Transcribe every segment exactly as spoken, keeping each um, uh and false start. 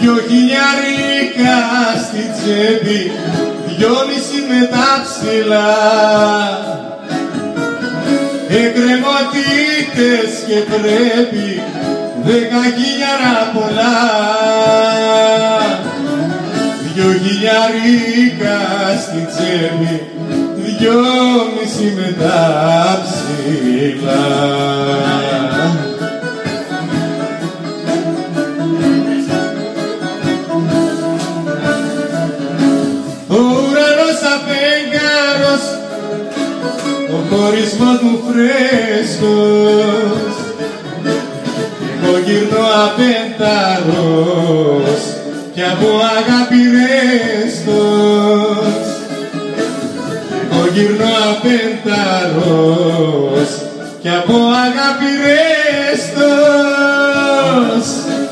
Δυο χιλιάρικα στη τσέπη, δυόμιση με τα ψηλά, εκκρεμωτήτες και πρέπει δέκα χιλιάρα πολλά. Δυο χιλιάρικα στη τσέπη, δυόμιση με τα ψηλά. Ο ουρανός αφέγγαρος, ο χωρισμός μου φρέσκος, εγώ γυρνώ απένταρος κι από αγάπη ρέστος. Εγώ γυρνώ απένταρος κι από αγάπη ρέστος.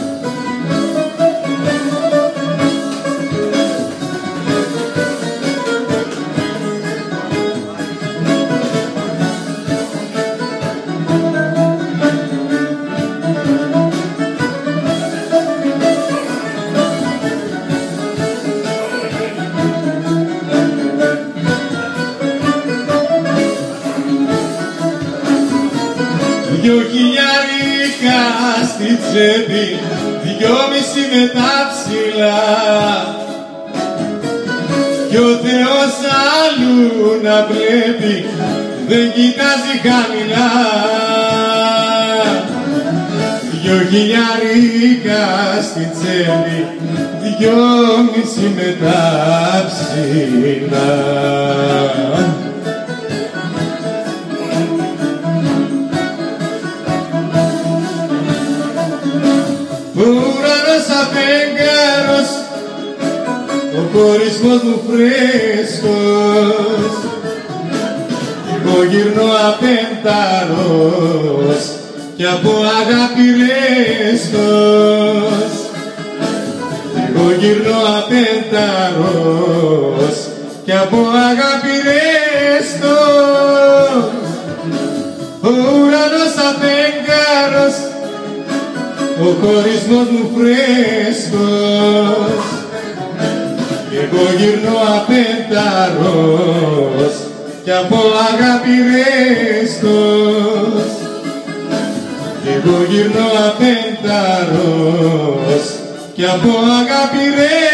Δυο χιλιάρικα στη τσέπη, δυόμιση με τα ψηλά, κι ο Θεός άλλου να βλέπει δεν κοιτάζει χαμηλά. Δυο χιλιάρικα στη τσέπη, δυόμιση με τα ψηλά. Ο ουρανός αφέγγαρος, ο χωρισμός μου φρέσκος, εγώ γυρνώ απένταρος κι από αγάπη ρέστος. Εγώ γυρνώ απένταρος κι από αγάπη ρέστος. Ο ουρανός αφέγγαρος, ο χωρισμός μου φρέσκος, εγώ γυρνώ απένταρος κι από αγάπη ρέστος. Εγώ γυρνώ απένταρος κι από αγάπη ρέστος.